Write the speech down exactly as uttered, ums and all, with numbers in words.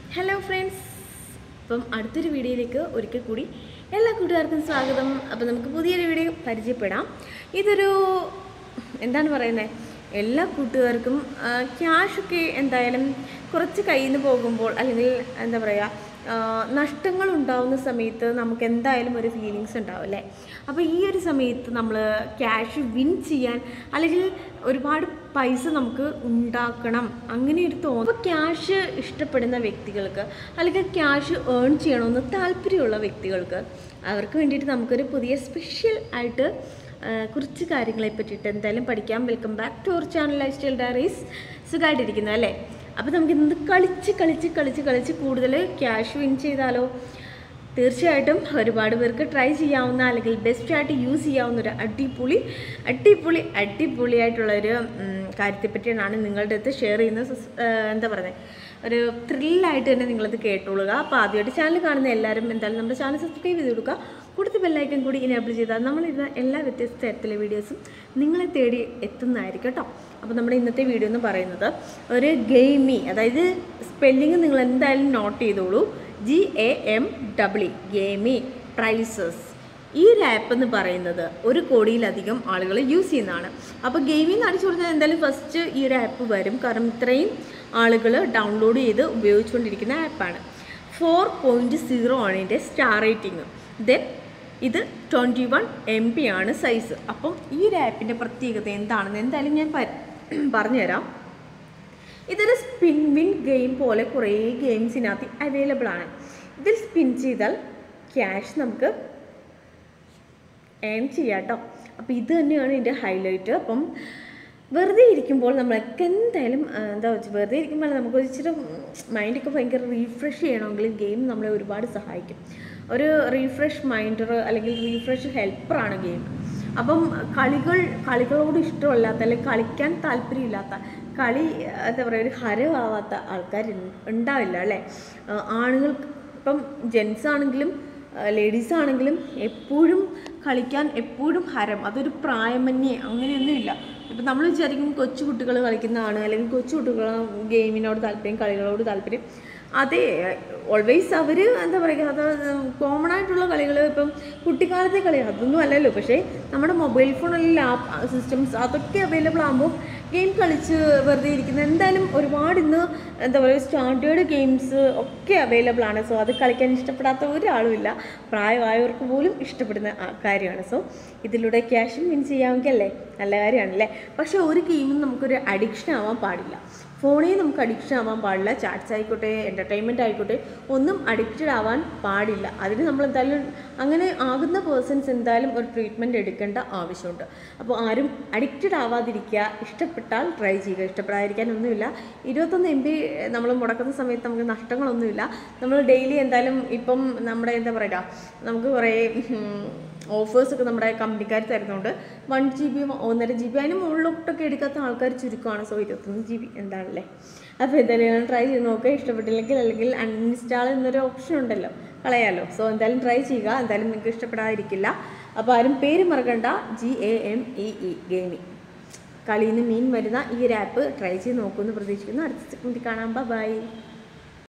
Hello friends, അപ്പം അടുത്തൊരു വീഡിയോയിലേക്ക് ഒരിക്കൽ കൂടി എല്ലാ കൂട്ടുകാർക്കും സ്വാഗതം. അപ്പം നമുക്ക് പുതിയൊരു വീഡിയോ പരിചയപ്പെടാം. ഇതൊരു എന്താണ് പറയുന്നത്, എല്ലാ കൂട്ടുകാർക്കും ക്യാഷൊക്കെ എന്തായാലും കുറച്ച് കയ്യിൽ നിന്ന് പോകുമ്പോൾ അല്ലെങ്കിൽ എന്താ പറയുക നഷ്ടങ്ങൾ ഉണ്ടാകുന്ന സമയത്ത് നമുക്ക് എന്തായാലും ഒരു ഫീലിങ്സ് ഉണ്ടാവും അല്ലേ. അപ്പോൾ ഈ ഒരു സമയത്ത് നമ്മൾ ക്യാഷ് വിൻ ചെയ്യാൻ അല്ലെങ്കിൽ ഒരുപാട് പൈസ നമുക്ക് ഉണ്ടാക്കണം അങ്ങനെ ഒരു തോന്നും. അപ്പോൾ ക്യാഷ് ഇഷ്ടപ്പെടുന്ന വ്യക്തികൾക്ക് അല്ലെങ്കിൽ ക്യാഷ് ഏൺ ചെയ്യണമെന്ന് താല്പര്യമുള്ള വ്യക്തികൾക്ക് അവർക്ക് വേണ്ടിയിട്ട് നമുക്കൊരു പുതിയ സ്പെഷ്യൽ ആയിട്ട് കുറച്ച് കാര്യങ്ങളെ പറ്റിയിട്ട് എന്തായാലും പഠിക്കാം. Welcome back to our channel lifestyle diaries. സുഖമായിട്ടിരിക്കുന്നത് അല്ലേ? അപ്പോൾ നമുക്ക് ഇന്ന് കളിച്ച് കളിച്ച് കളിച്ച് കളിച്ച് കൂടുതൽ ക്യാഷ് വിൻ ചെയ്താലോ? തീർച്ചയായിട്ടും ഒരുപാട് പേർക്ക് ട്രൈ ചെയ്യാവുന്ന അല്ലെങ്കിൽ ബെസ്റ്റായിട്ട് യൂസ് ചെയ്യാവുന്ന ഒരു അടിപൊളി അടിപൊളി അടിപൊളിയായിട്ടുള്ളൊരു കാര്യത്തെപ്പറ്റിയാണ് നിങ്ങളുടെ അടുത്ത് ഷെയർ ചെയ്യുന്നത്. എന്താ പറയുന്നത്, ഒരു ത്രില്ലായിട്ട് തന്നെ നിങ്ങളത് കേട്ടോളുക. അപ്പോൾ ആദ്യമായിട്ട് ചാനൽ കാണുന്ന എല്ലാവരും എന്തായാലും നമ്മുടെ ചാനൽ സബ്സ്ക്രൈബ് ചെയ്ത് കൊടുക്കുക. കൂടുതൽ ബെല്ലൈക്കൻ കൂടി ഇനേബിൾ ചെയ്താൽ നമ്മളിരുന്ന എല്ലാ വ്യത്യസ്ത തരത്തിലെ വീഡിയോസും നിങ്ങളെ തേടി എത്തുന്നതായിരിക്കും കേട്ടോ. അപ്പോൾ നമ്മുടെ ഇന്നത്തെ വീഡിയോ എന്ന് പറയുന്നത് ഒരു ഗെയിമി, അതായത് സ്പെല്ലിങ് നിങ്ങൾ എന്തായാലും നോട്ട് ചെയ്തോളൂ. G A M W Gamee prizes. ഈ ഒരു ആപ്പ് എന്ന് പറയുന്നത് ഒരു കോടിയിലധികം ആളുകൾ യൂസ് ചെയ്യുന്നതാണ്. അപ്പോൾ ഗെയിമിംഗ് അടിച്ചു കൊടുത്താൽ എന്തായാലും ഫസ്റ്റ് ഈ ഒരു ആപ്പ് വരും, കാരണം ഇത്രയും ആളുകൾ ഡൗൺലോഡ് ചെയ്ത് ഉപയോഗിച്ചുകൊണ്ടിരിക്കുന്ന ആപ്പാണ്. ഫോർ പോയിൻറ്റ് സീറോ ആണ് ഇതിൻ്റെ സ്റ്റാർ റേറ്റിംഗ്. ദെൻ ഇത് ട്വൻറ്റി വൺ എം ബി ആണ് സൈസ്. അപ്പം ഈ ഒരു ആപ്പിൻ്റെ പ്രത്യേകത എന്താണെന്ന് എന്തായാലും ഞാൻ പറഞ്ഞുതരാം. ഇതൊരു സ്പിൻ വിൻ ഗെയിം പോലെ കുറേ ഗെയിംസിനകത്ത് അവൈലബിൾ ആണ്. ഇതിൽ സ്പിൻ ചെയ്താൽ ക്യാഷ് നമുക്ക് ഏൺ ചെയ്യാം കേട്ടോ. അപ്പോൾ ഇത് തന്നെയാണ് ഇതിൻ്റെ ഹൈലൈറ്റ്. അപ്പം വെറുതെ ഇരിക്കുമ്പോൾ നമ്മളൊക്കെ എന്തായാലും എന്താ വെച്ചാൽ വെറുതെ ഇരിക്കുമ്പോൾ നമുക്ക് ഇച്ചിരി മൈൻഡൊക്കെ ഭയങ്കര റീഫ്രഷ് ചെയ്യണമെങ്കിൽ ഗെയിം നമ്മളെ ഒരുപാട് സഹായിക്കും. ഒരു റീഫ്രഷ് മൈൻഡർ അല്ലെങ്കിൽ റീഫ്രഷ് ഹെൽപ്പറാണ് ഗെയിം. അപ്പം കളികൾ കളികളോട് ഇഷ്ടമല്ലാത്ത അല്ലെങ്കിൽ കളിക്കാൻ താല്പര്യമില്ലാത്ത, കളി എന്താ പറയുക ഒരു ഹരമാവാത്ത ആൾക്കാർ ഉണ്ടാവില്ല അല്ലേ. ആണുങ്ങൾക്ക് ഇപ്പം ജെൻസ് ആണെങ്കിലും ലേഡീസ് ആണെങ്കിലും എപ്പോഴും കളിക്കാൻ എപ്പോഴും ഹരം, അതൊരു പ്രായമന്യേ അങ്ങനെയൊന്നുമില്ല. ഇപ്പം നമ്മൾ വിചാരിക്കും കൊച്ചു കുട്ടികൾ കളിക്കുന്നതാണ് അല്ലെങ്കിൽ കൊച്ചു കുട്ടികൾ ഗെയിമിനോട് താല്പര്യം, കളികളോട് താല്പര്യം. അതെ, ഓൾവേസ് അവർ എന്താ പറയുക, അത് കോമൺ ആയിട്ടുള്ള കളികൾ ഇപ്പം കുട്ടിക്കാലത്തെ കളി അതൊന്നും അല്ലല്ലോ. പക്ഷേ നമ്മുടെ മൊബൈൽ ഫോൺ അല്ലെങ്കിൽ ലാപ്പ് സിസ്റ്റംസ് അതൊക്കെ അവൈലബിൾ ആകുമ്പോൾ ഗെയിം കളിച്ച് വെറുതെ ഇരിക്കുന്നത് എന്തായാലും ഒരുപാട് ഇന്ന് എന്താ പറയുക സ്റ്റാൻഡേർഡ് ഗെയിംസ് ഒക്കെ അവൈലബിൾ ആണ്. സോ അത് കളിക്കാൻ ഇഷ്ടപ്പെടാത്ത ഒരാളും ഇല്ല, പ്രായമായവർക്ക് പോലും ഇഷ്ടപ്പെടുന്ന കാര്യമാണ്. സോ ഇതിലൂടെ ക്യാഷും വിൻ ചെയ്യാമെങ്കിൽ അല്ലേ, നല്ല കാര്യമാണല്ലേ. പക്ഷേ ഒരു ഗെയിമും നമുക്കൊരു അഡിക്ഷൻ ആവാൻ പാടില്ല. ഫോണിൽ നമുക്ക് അഡിക്ഷൻ ആവാൻ പാടില്ല. ചാറ്റ്സ് ആയിക്കോട്ടെ, എൻ്റർടൈൻമെൻറ്റ് ആയിക്കോട്ടെ, ഒന്നും അഡിക്റ്റഡ് ആവാൻ പാടില്ല. അതിന് നമ്മൾ എന്തായാലും അങ്ങനെ ആകുന്ന പേഴ്സൺസ് എന്തായാലും ഒരു ട്രീറ്റ്മെൻറ്റ് എടുക്കേണ്ട ആവശ്യമുണ്ട്. അപ്പോൾ ആരും അഡിക്റ്റഡ് ആവാതിരിക്കുക. ഇഷ്ടപ്പെട്ടാൽ ട്രൈ ചെയ്യുക, ഇഷ്ടപ്പെടാതിരിക്കാനൊന്നുമില്ല. ഇരുപത്തൊന്ന് എം ബി നമ്മൾ മുടക്കുന്ന സമയത്ത് നമുക്ക് നഷ്ടങ്ങളൊന്നുമില്ല. നമ്മൾ ഡെയിലി എന്തായാലും ഇപ്പം നമ്മുടെ എന്താ പറയുക നമുക്ക് കുറേ ഓഫേഴ്സൊക്കെ നമ്മുടെ കമ്പനിക്കാർ തരുന്നുണ്ട്. വൺ ജി ബി ഒന്നര ജി ബി അതിന് മുകളിലോട്ടൊക്കെ എടുക്കാത്ത ആൾക്കാർ ചുരുക്കമാണ്. സോ ഇരുപത്തൊന്ന് ജി ബി എന്താണല്ലേ. അപ്പോൾ എന്തായാലും ട്രൈ ചെയ്ത് നോക്കുക. ഇഷ്ടപ്പെട്ടില്ലെങ്കിൽ അല്ലെങ്കിൽ അൺഇൻസ്റ്റാൾ എന്നൊരു ഓപ്ഷൻ ഉണ്ടല്ലോ, കളയാമല്ലോ. സോ എന്തായാലും ട്രൈ ചെയ്യുക, എന്തായാലും നിങ്ങൾക്ക് ഇഷ്ടപ്പെടാതിരിക്കില്ല. അപ്പോൾ ആരും പേര് മറക്കണ്ട, G A M E E gaming. കളിയിൽ നിന്ന് മീൻ വരുന്ന ഈ ഒരു ആപ്പ് ട്രൈ ചെയ്ത് നോക്കുമെന്ന് പ്രതീക്ഷിക്കുന്നു. അടുത്ത സെക്കൻഡിൽ കാണാം. ബൈ.